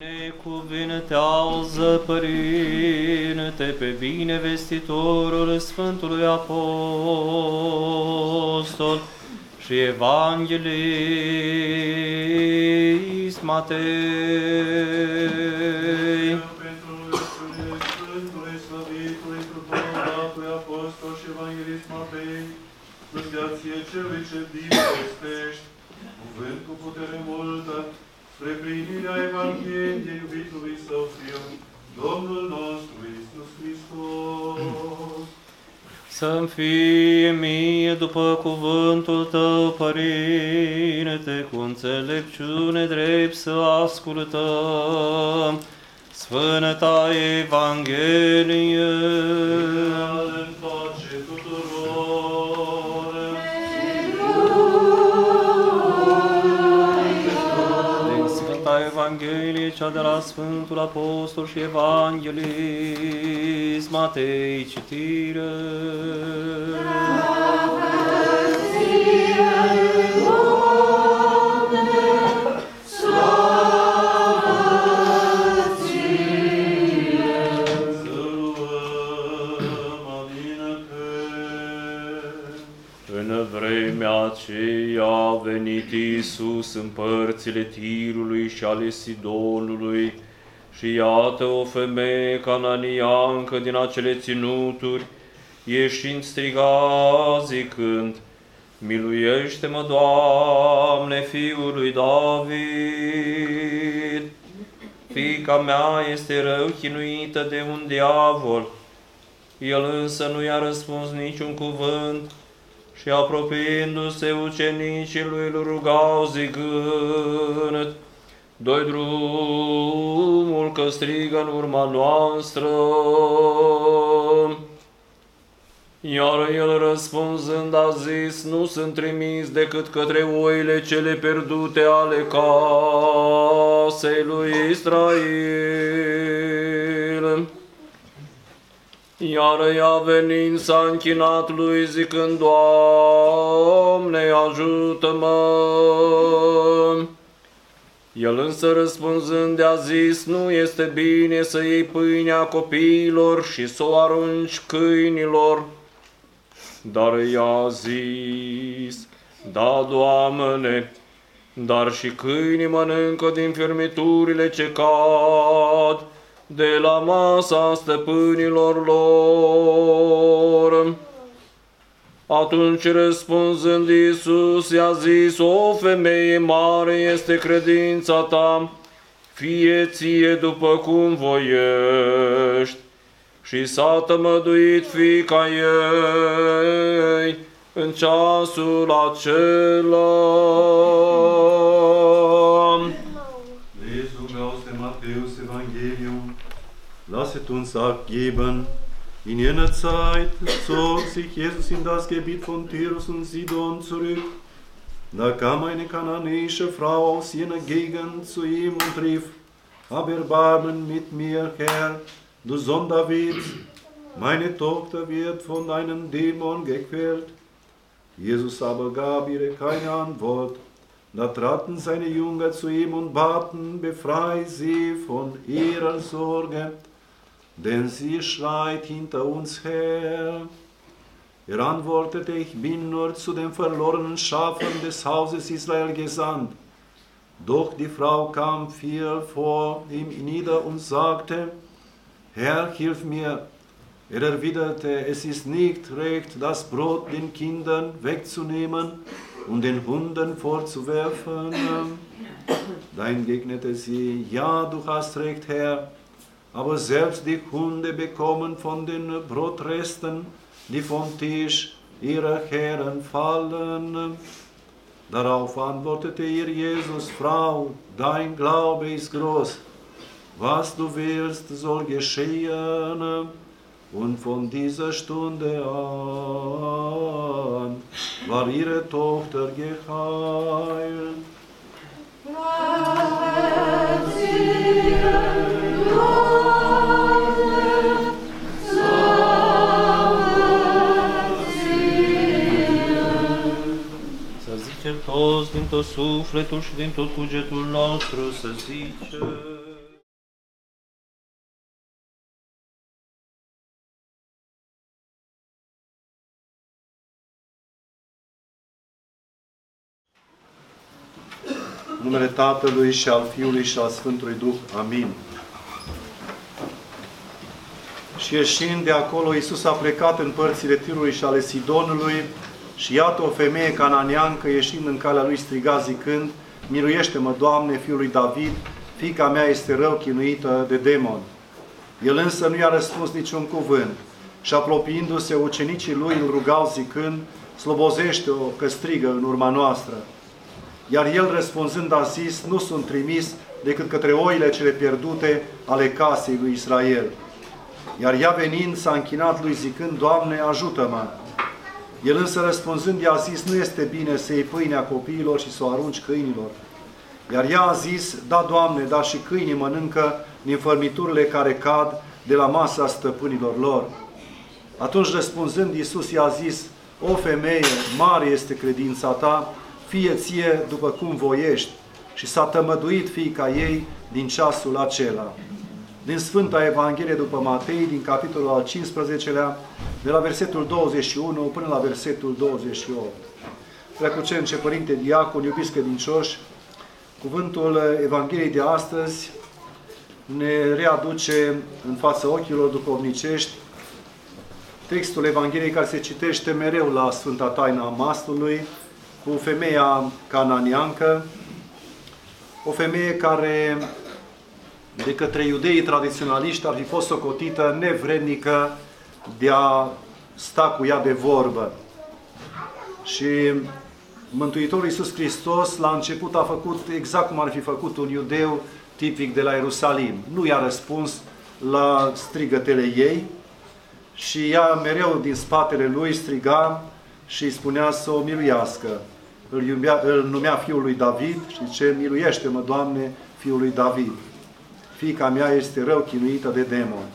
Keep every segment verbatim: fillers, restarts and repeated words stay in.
Necuvintează, Părinte, pe binevestitorul Sfântului Apostol și Evanghelist Matei. Pentru Sfântului Slăvitului Protoapostolului Apostol și Evanghelist Matei, slăvia-ție celui ce bine-vestești, cuvânt cu putere multă, spre plinirea Evangheliei iubitului Său Fiu, Domnul nostru Iisus Hristos. Să-mi fie mie după cuvântul Tău, Părinte, cu înțelepciune drept să ascultăm Sfânta Evanghelie. În pace tuturor. Din Sfânta Evanghelie, cea de la Sfântul Apostol și Evanghelist Matei, citire. În vremea aceea a venit Iisus în părțile Tirului și ale Sidonului și iată o femeie cananiancă din acele ținuturi, ieșind striga zicând: Miluiește-mă, Doamne, Fiul lui David! Fiica mea este rău chinuită de un diavol. El însă nu i-a răspuns niciun cuvânt și apropiindu-se ucenicii lui îl rugau zicând: Dă-i drumul că strigă în urma noastră. Iar el răspunzând a zis: Nu sunt trimis decât către oile cele pierdute ale casei lui Israel. Iar ea venind s-a închinat lui zicând: Doamne, ajută-mă! El însă răspunzând a zis: Nu este bine să iei pâinea copiilor și să o arunci câinilor. Dar ea a zis: Da, Doamne, dar și câinii mănâncă din firmiturile ce cad de la masa stăpânilor lor. Atunci răspunzând Iisus i-a zis: O femeie, mare este credința ta, fie ție după cum voiești. Și s-a tămăduit fiica ei în ceasul acela. Lesung aus dem Matthäus-Evangelium. Lasset uns Acht geben. In jener Zeit zog sich Jesus in das Gebiet von Tyrus und Sidon zurück. Da kam eine kananäische Frau aus jener Gegend zu ihm und rief: Hab Erbarmen mit mir, Herr, du Sohn Davids, meine Tochter wird von einem Dämon gequält. Jesus aber gab ihr keine Antwort. Da traten seine Jünger zu ihm und baten: Befrei sie von ihrer Sorge, denn sie schreit hinter uns her. Er antwortete: Ich bin nur zu den verlorenen Schafen des Hauses Israel gesandt. Doch die Frau kam, fiel vor ihm nieder und sagte: Herr, hilf mir. Er erwiderte: Es ist nicht recht, das Brot den Kindern wegzunehmen und den Hunden vorzuwerfen. Da entgegnete sie: Ja, du hast recht, Herr, aber selbst die Hunde bekommen von den Brotresten, die vom Tisch ihrer Herren fallen. Darauf antwortete ihr Jesus: Frau, dein Glaube ist groß. Was du willst, soll geschehen. Und von dieser Stunde an war ihre Tochter geheilt. Să zicem toți din tot sufletul și din tot cugetul nostru, să zicem. numele Tatălui și al Fiului și al Sfântului Duh. Amin. Și ieșind de acolo, Iisus a plecat în părțile Tirului și ale Sidonului și iată o femeie cananeancă ieșind în calea lui striga zicând: Miluiește-mă, Doamne, Fiul lui David, fiica mea este rău chinuită de demon. El însă nu i-a răspuns niciun cuvânt și apropiindu-se, ucenicii lui îl rugau zicând: Slobozește-o, că strigă în urma noastră. Iar el răspunzând a zis: Nu sunt trimis decât către oile cele pierdute ale casei lui Israel. Iar ea venind s-a închinat lui zicând: Doamne, ajută-mă! El însă răspunzând i-a zis: Nu este bine să iei pâinea copiilor și să o arunci câinilor. Iar ea a zis: Da, Doamne, dar și câinii mănâncă din fărmiturile care cad de la masa stăpânilor lor. Atunci răspunzând Iisus i-a zis: O femeie, mare este credința ta, fie ție după cum voiești. Și s-a tămăduit fiica ei din ceasul acela. Din Sfânta Evanghelie după Matei, din capitolul al cincisprezecelea, de la versetul douăzeci și unu până la versetul douăzeci și opt. Preacucence, Părinte Diacon, iubiți credincioși, cuvântul Evangheliei de astăzi ne readuce în fața ochilor duhovnicești textul Evangheliei care se citește mereu la Sfânta Taina a Mastului, cu femeia cananeancă, o femeie care de către iudeii tradiționaliști ar fi fost socotită nevrednică de a sta cu ea de vorbă. Și Mântuitorul Iisus Hristos la început a făcut exact cum ar fi făcut un iudeu tipic de la Ierusalim. Nu i-a răspuns la strigătele ei și ea mereu din spatele lui striga și îi spunea să o miluiască. Îl, iubea, îl numea Fiul lui David și zice: Miluiește-mă, Doamne, Fiul lui David. Fiica mea este rău chinuită de demon.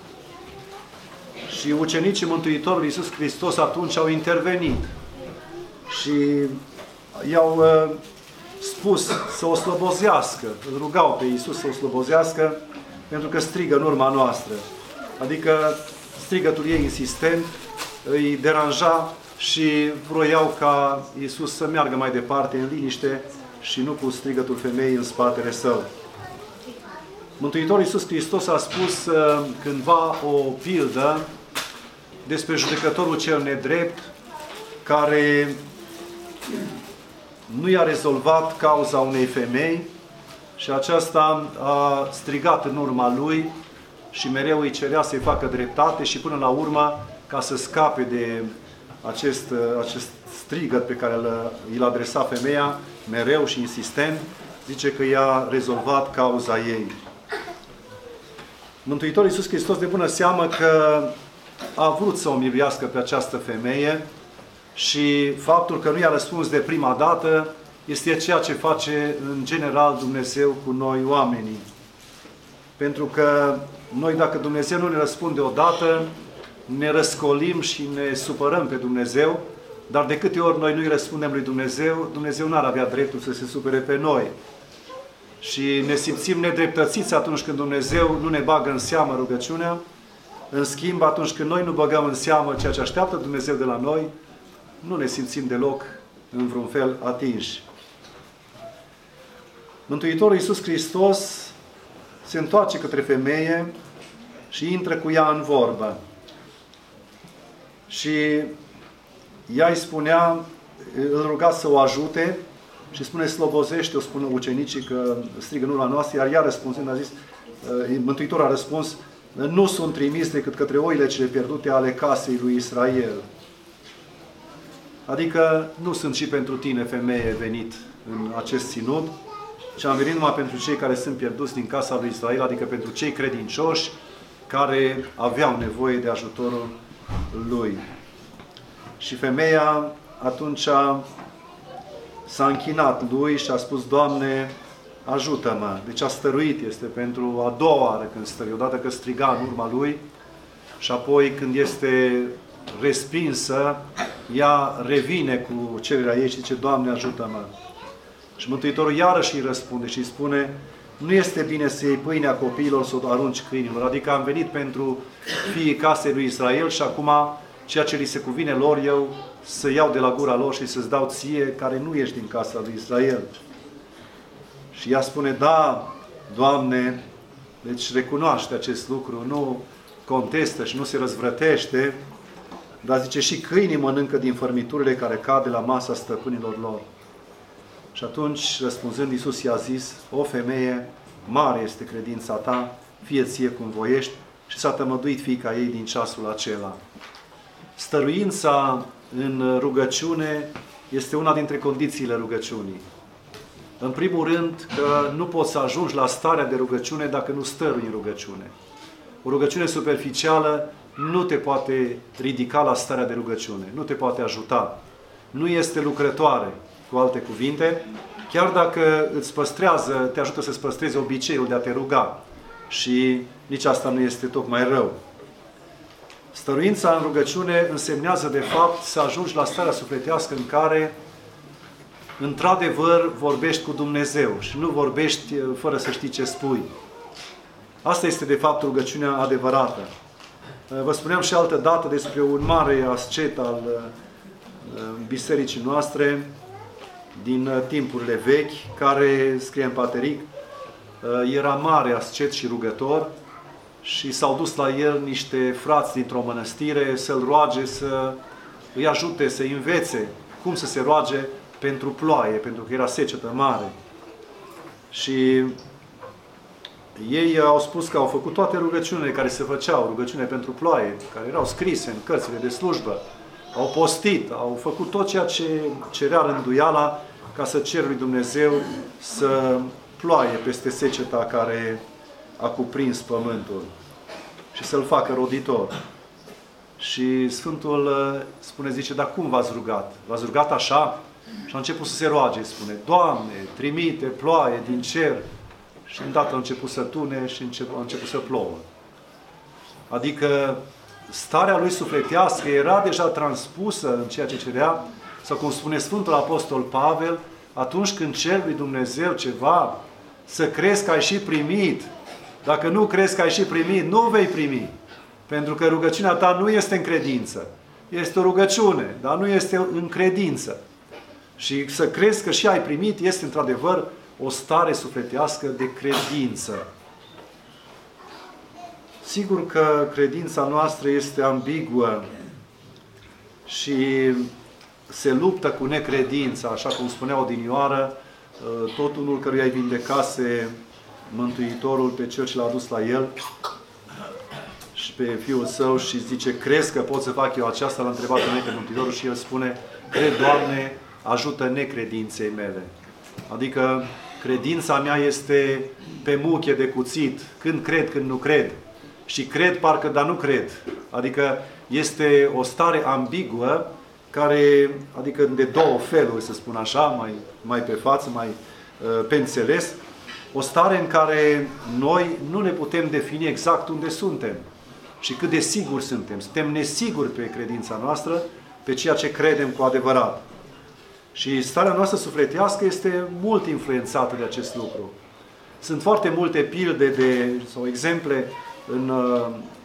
Și ucenicii Mântuitorului Iisus Hristos atunci au intervenit și i-au uh, spus să o slobozească. Îl rugau pe Iisus să o slobozească pentru că strigă în urma noastră. Adică strigătul ei insistent îi deranja și vroiau ca Iisus să meargă mai departe în liniște și nu cu strigătul femeii în spatele său. Mântuitorul Iisus Hristos a spus uh, cândva o pildă despre judecătorul cel nedrept care nu i-a rezolvat cauza unei femei și aceasta a strigat în urma lui și mereu îi cerea să-i facă dreptate și până la urmă, ca să scape de acest, acest strigăt pe care îl adresa femeia, mereu și insistent, zice că i-a rezolvat cauza ei. Mântuitorul Iisus Hristos de bună seamă că a vrut să o miluiască pe această femeie și faptul că nu i-a răspuns de prima dată este ceea ce face în general Dumnezeu cu noi oamenii. Pentru că noi, dacă Dumnezeu nu ne răspunde odată, ne răscolim și ne supărăm pe Dumnezeu, dar de câte ori noi nu-i răspundem lui Dumnezeu, Dumnezeu n-ar avea dreptul să se supere pe noi. Și ne simțim nedreptățiți atunci când Dumnezeu nu ne bagă în seamă rugăciunea. În schimb, atunci când noi nu băgăm în seamă ceea ce așteaptă Dumnezeu de la noi, nu ne simțim deloc în vreun fel atinși. Mântuitorul Iisus Hristos se întoarce către femeie și intră cu ea în vorbă. Și ea îi spunea, îl ruga să o ajute și spune: slobozește-o, spun ucenicii că strigă în urma noastră, iar ea răspunzând a zis, Mântuitorul a răspuns: nu sunt trimis decât către oile cele pierdute ale casei lui Israel. Adică nu sunt și pentru tine, femeie, venit în acest ținut, ci am venit numai pentru cei care sunt pierduți din casa lui Israel, adică pentru cei credincioși care aveau nevoie de ajutorul lui. Și femeia atunci s-a închinat lui și a spus: Doamne, ajută-mă! Deci a stăruit, este pentru a doua oară când stăruie, odată că striga în urma lui și apoi când este respinsă, ea revine cu cererea ei și zice: Doamne, ajută-mă! Și Mântuitorul iarăși îi răspunde și îi spune: nu este bine să iei pâinea copiilor, să o arunci câinilor. Adică am venit pentru fiii casei lui Israel și acum ceea ce li se cuvine lor, eu să iau de la gura lor și să-ți dau ție, care nu ești din casa lui Israel. Și ea spune, da, Doamne, deci recunoaște acest lucru, nu contestă și nu se răzvrătește, dar zice, și câinii mănâncă din fărmiturile care cad de la masa stăpânilor lor. Și atunci, răspunzând, Iisus i-a zis, o femeie, mare este credința ta, fie ție cum voiești, și s-a tămăduit fiica ei din ceasul acela. Stăruința în rugăciune este una dintre condițiile rugăciunii. În primul rând că nu poți să ajungi la starea de rugăciune dacă nu stărui în rugăciune. O rugăciune superficială nu te poate ridica la starea de rugăciune, nu te poate ajuta. Nu este lucrătoare, cu alte cuvinte, chiar dacă îți păstrează, te ajută să-ți păstrezi obiceiul de a te ruga. Și nici asta nu este tocmai rău. Stăruința în rugăciune însemnează, de fapt, să ajungi la starea sufletească în care, într-adevăr, vorbești cu Dumnezeu și nu vorbești fără să știi ce spui. Asta este, de fapt, rugăciunea adevărată. Vă spuneam și altă dată despre un mare ascet al bisericii noastre, din timpurile vechi, care, scrie în Pateric, era mare ascet și rugător și s-au dus la el niște frați dintr-o mănăstire să-l roage să îi ajute, să învețe cum să se roage pentru ploaie, pentru că era secetă mare. Și ei au spus că au făcut toate rugăciunile care se făceau, rugăciune pentru ploaie, care erau scrise în cărțile de slujbă. Au postit, au făcut tot ceea ce cerea rânduiala ca să cer lui Dumnezeu să ploaie peste seceta care a cuprins pământul și să-l facă roditor. Și Sfântul spune, zice, dar cum v-ați rugat? V-ați rugat așa? Și a început să se roage, spune, Doamne, trimite ploaie din cer. Și îndată a început să tune și a început să plouă. Adică starea lui sufletească era deja transpusă în ceea ce cerea, sau cum spune Sfântul Apostol Pavel, atunci când ceri lui Dumnezeu ceva, să crezi că ai și primit. Dacă nu crezi că ai și primit, nu vei primi. Pentru că rugăciunea ta nu este în credință. Este o rugăciune, dar nu este în credință. Și să crezi că și ai primit este într-adevăr o stare sufletească de credință. Sigur că credința noastră este ambiguă și se luptă cu necredința, așa cum spunea odinioară, tot unul căruia îi vindecase Mântuitorul pe cel ce l-a dus la el și pe fiul său și zice, crezi că pot să fac eu aceasta? L-a întrebat înainte Mântuitorul și el spune, cred, Doamne, ajută necredinței mele. Adică credința mea este pe muche de cuțit, când cred, când nu cred. Și cred parcă, dar nu cred. Adică este o stare ambiguă, care, adică de două feluri, să spun așa, mai, mai pe față, mai uh, pe înțeles, o stare în care noi nu ne putem defini exact unde suntem și cât de siguri suntem. Suntem nesiguri pe credința noastră, pe ceea ce credem cu adevărat. Și starea noastră sufletească este mult influențată de acest lucru. Sunt foarte multe pilde de, sau exemple în uh,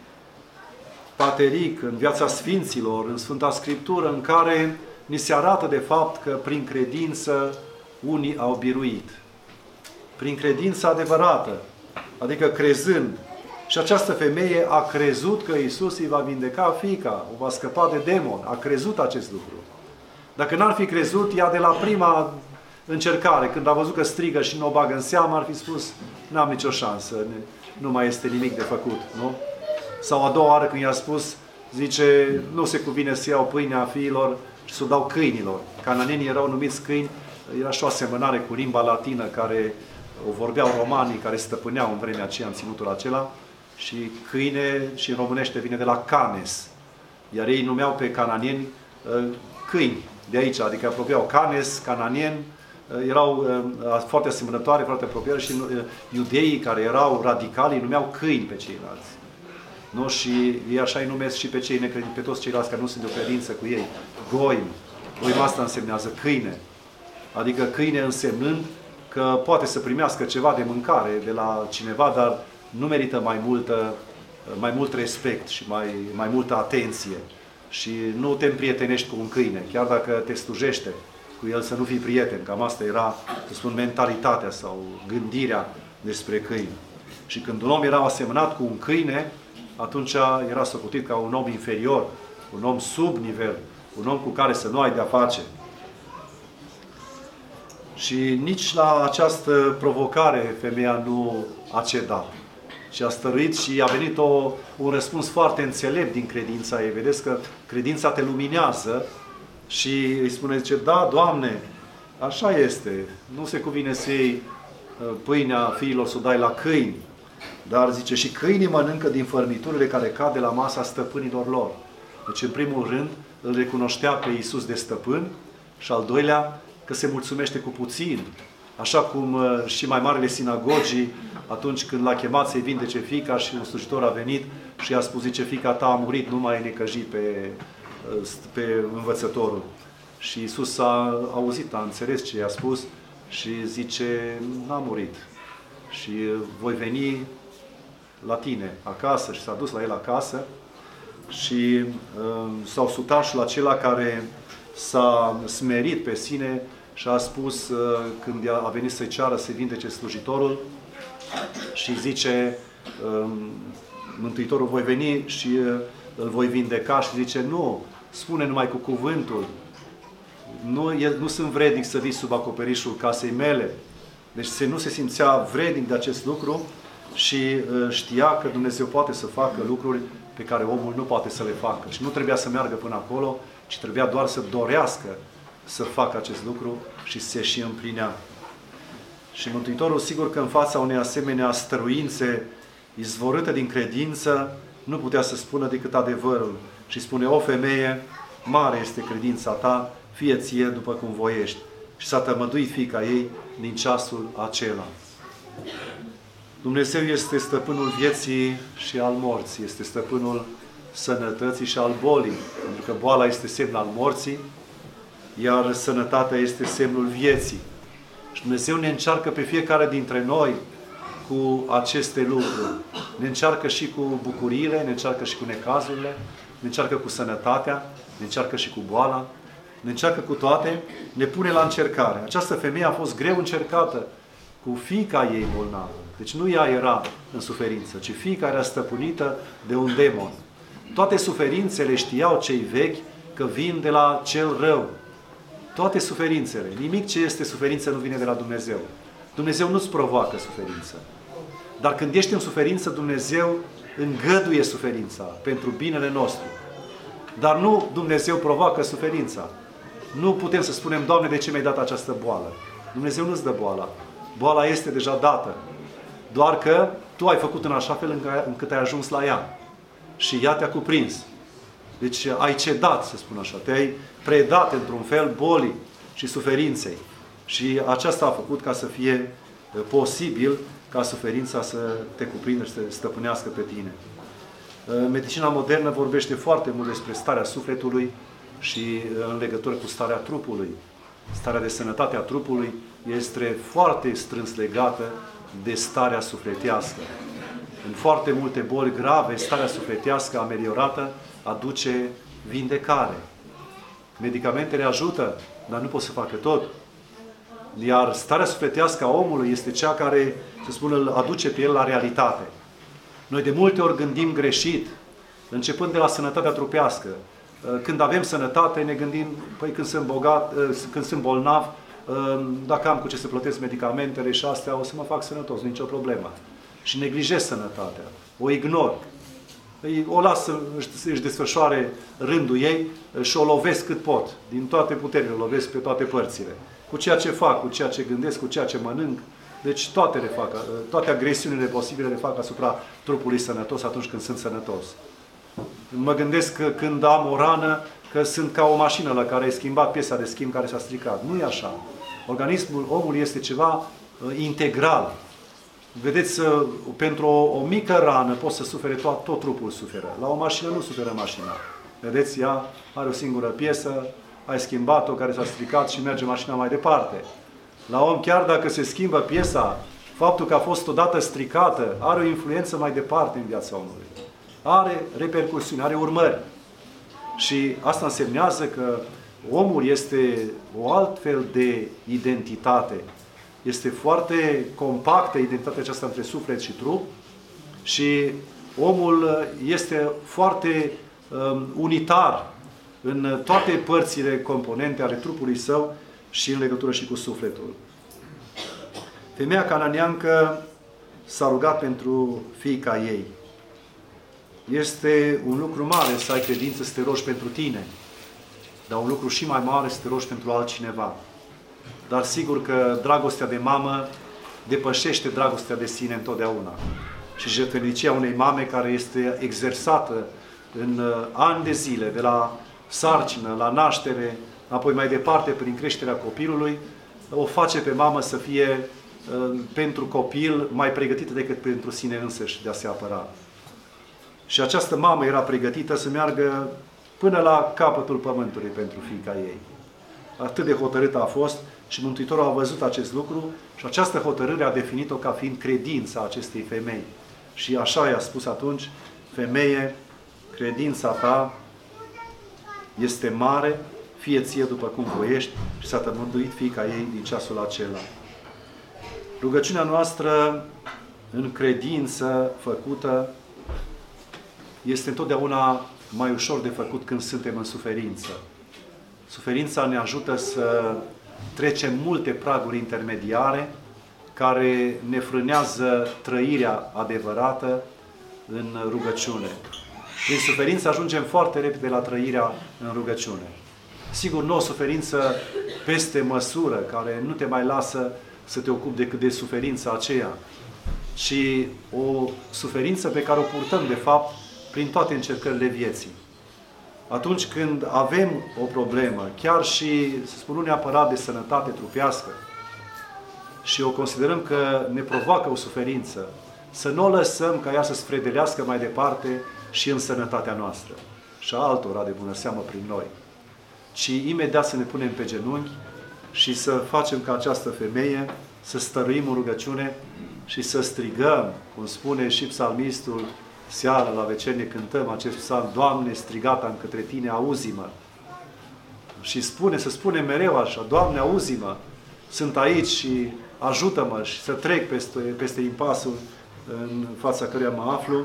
Pateric, în viața Sfinților, în Sfânta Scriptură, în care ni se arată de fapt că prin credință unii au biruit. Prin credință adevărată, adică crezând. Și această femeie a crezut că Iisus îi va vindeca fiica, o va scăpa de demon. A crezut acest lucru. Dacă n-ar fi crezut, ea de la prima încercare, când a văzut că strigă și nu o bagă în seamă, ar fi spus, n-am nicio șansă, nu mai este nimic de făcut, nu? Sau a doua oară când i-a spus, zice, nu se cuvine să iau pâinea fiilor și să o dau câinilor. Cananenii erau numiți câini, era și o asemănare cu limba latină care o vorbeau romanii, care stăpâneau în vremea aceea în ținutul acela, și câine și în românește vine de la canes. Iar ei numeau pe cananieni câini de aici, adică apropiau canes, cananieni, erau foarte asemănătoare, foarte apropiate și iudeii care erau radicali îi numeau câini pe ceilalți. Nu? Și ei așa îi numesc și pe cei necredincioși, pe toți ceilalți care nu sunt de o credință cu ei. Goim. Goim asta însemnează câine. Adică câine însemnând că poate să primească ceva de mâncare de la cineva, dar nu merită mai, multă, mai mult respect și mai, mai multă atenție. Și nu te împrietenești cu un câine, chiar dacă te slujește. cu el să nu fii prieten. Cam asta era, să spun, mentalitatea sau gândirea despre câini. Și când un om era asemănat cu un câine, atunci era socotit ca un om inferior, un om sub nivel, un om cu care să nu ai de-a face. Și nici la această provocare femeia nu a cedat. Și a stăruit și a venit o, un răspuns foarte înțelept din credința ei. Vedeți că credința te luminează și îi spune, zice, da, Doamne, așa este. Nu se cuvine să iei pâinea fiilor să o dai la câini. Dar, zice, și câinii mănâncă din fărmiturile care cad de la masa stăpânilor lor. Deci, în primul rând, îl recunoștea pe Iisus de stăpân și al doilea, că se mulțumește cu puțin. Așa cum și mai marele sinagogii, atunci când l-a chemat să-i vindece fiica și un slujitor a venit și i-a spus, zice, fiica ta a murit, nu mai necăji pe, pe învățătorul. Și Iisus a auzit, a înțeles ce i-a spus și zice, n-a murit. Și voi veni la tine acasă. Și s-a dus la el acasă și uh, s-au sutașul acela care s-a smerit pe sine și a spus, uh, când a venit să-i ceară să-i vindece slujitorul, și zice, uh, Mântuitorul, voi veni și uh, îl voi vindeca, și zice, nu, spune numai cu cuvântul, nu, el, nu sunt vrednic să vii sub acoperișul casei mele. Deci se, nu se simțea vrednic de acest lucru și uh, știa că Dumnezeu poate să facă lucruri pe care omul nu poate să le facă. Și nu trebuia să meargă până acolo, ci trebuia doar să dorească să facă acest lucru și se și împlinea. Și Mântuitorul, sigur că în fața unei asemenea stăruințe izvorâte din credință, nu putea să spună decât adevărul. Și spune, o femeie, mare este credința ta, fie ție după cum voiești. Și s-a tămăduit fiica ei din ceasul acela. Dumnezeu este stăpânul vieții și al morții, este stăpânul sănătății și al bolii, pentru că boala este semn al morții, iar sănătatea este semnul vieții. Și Dumnezeu ne încearcă pe fiecare dintre noi cu aceste lucruri. Ne încearcă și cu bucuriile, ne încearcă și cu necazurile, ne încearcă cu sănătatea, ne încearcă și cu boala, ne încearcă cu toate, ne pune la încercare. Această femeie a fost greu încercată cu fiica ei bolnavă. Deci nu ea era în suferință, ci fiica era stăpânită de un demon. Toate suferințele știau cei vechi că vin de la cel rău. Toate suferințele. Nimic ce este suferință nu vine de la Dumnezeu. Dumnezeu nu-ți provoacă suferință. Dar când ești în suferință, Dumnezeu îngăduie suferința pentru binele nostru. Dar nu Dumnezeu provoacă suferința. Nu putem să spunem, Doamne, de ce mi-ai dat această boală? Dumnezeu nu-ți dă boala. Boala este deja dată. Doar că tu ai făcut în așa fel încât ai ajuns la ea. Și ea te-a cuprins. Deci ai cedat, să spun așa. Te-ai predat într-un fel bolii și suferinței. Și aceasta a făcut ca să fie posibil ca suferința să te cuprindă și să stăpânească pe tine. Medicina modernă vorbește foarte mult despre starea sufletului și în legătură cu starea trupului. Starea de sănătate a trupului este foarte strâns legată de starea sufletească. În foarte multe boli grave, starea sufletească ameliorată aduce vindecare. Medicamentele ajută, dar nu pot să facă tot. Iar starea sufletească a omului este cea care, să spun, îl aduce pe el la realitate. Noi de multe ori gândim greșit, începând de la sănătatea trupească. Când avem sănătate, ne gândim, păi când sunt bogat, când sunt bolnav, dacă am cu ce să plătesc medicamentele și astea, o să mă fac sănătos, nicio problemă. Și neglijez sănătatea, o ignor. O las să își desfășoare rândul ei și o lovesc cât pot. Din toate puterile o lovesc pe toate părțile. Cu ceea ce fac, cu ceea ce gândesc, cu ceea ce mănânc. Deci toate le fac, toate agresiunile posibile le fac asupra trupului sănătos atunci când sunt sănătos. Mă gândesc că când am o rană, că sunt ca o mașină la care ai schimbat piesa de schimb care s-a stricat. Nu e așa. Organismul omului este ceva uh, integral. Vedeți, uh, pentru o, o mică rană poți să sufere tot, tot trupul suferă. La o mașină nu suferă mașina. Vedeți, ea are o singură piesă, ai schimbat-o care s-a stricat și merge mașina mai departe. La om, chiar dacă se schimbă piesa, faptul că a fost odată stricată are o influență mai departe în viața omului. Are repercusiuni, are urmări. Și asta însemnează că omul este o altfel de identitate. Este foarte compactă identitatea aceasta între suflet și trup și omul este foarte um, unitar în toate părțile componente ale trupului său și în legătură și cu sufletul. Femeia cananeancă s-a rugat pentru fiica ei. Este un lucru mare să ai credință, să te rogi pentru tine, dar un lucru și mai mare să te rogi pentru altcineva. Dar sigur că dragostea de mamă depășește dragostea de sine întotdeauna. Și jertfenicia unei mame care este exersată în ani de zile, de la sarcină, la naștere, apoi mai departe prin creșterea copilului, o face pe mamă să fie pentru copil mai pregătită decât pentru sine însăși de a se apăra. Și această mamă era pregătită să meargă până la capătul pământului pentru fiica ei. Atât de hotărâtă a fost și Mântuitorul a văzut acest lucru și această hotărâre a definit-o ca fiind credința acestei femei. Și așa i-a spus atunci: femeie, credința ta este mare, fie ție după cum voiești, și s-a tămăduit fiica ei din ceasul acela. Rugăciunea noastră în credință făcută este întotdeauna mai ușor de făcut când suntem în suferință. Suferința ne ajută să trecem multe praguri intermediare care ne frânează trăirea adevărată în rugăciune. Prin suferință ajungem foarte repede la trăirea în rugăciune. Sigur, nu o suferință peste măsură, care nu te mai lasă să te ocupi decât de suferința aceea, ci o suferință pe care o purtăm, de fapt, prin toate încercările vieții. Atunci când avem o problemă, chiar și, să spun, nu neapărat de sănătate trupească, și o considerăm că ne provoacă o suferință, să nu o lăsăm ca ea să sfredelească mai departe și în sănătatea noastră și a altora de bună seamă prin noi, ci imediat să ne punem pe genunchi și să facem ca această femeie să stăruim în rugăciune și să strigăm, cum spune și psalmistul, seara la vecernie cântăm acest psalm: Doamne, strigata-mi către Tine, auzi-mă. Și spune, să spune mereu așa: Doamne, auzi-mă, sunt aici și ajută-mă și să trec peste, peste impasul în fața căruia mă aflu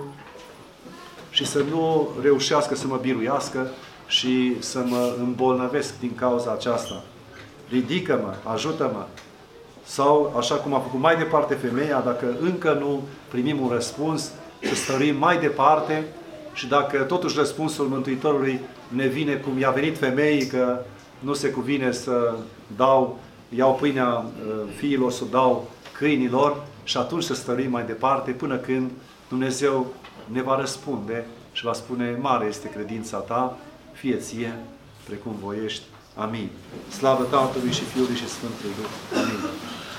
și să nu reușească să mă biruiască și să mă îmbolnăvesc din cauza aceasta. Ridică-mă, ajută-mă. Sau, așa cum a făcut mai departe femeia, dacă încă nu primim un răspuns, să stăruim mai departe și dacă totuși răspunsul Mântuitorului ne vine cum i-a venit femeii, că nu se cuvine să dau, iau pâinea fiilor, să dau câinilor, și atunci să stăruim mai departe până când Dumnezeu ne va răspunde și va spune: mare este credința ta, fie ție precum voiești. Amin. Slavă Tatălui și Fiului și Sfântului Duh. Amin.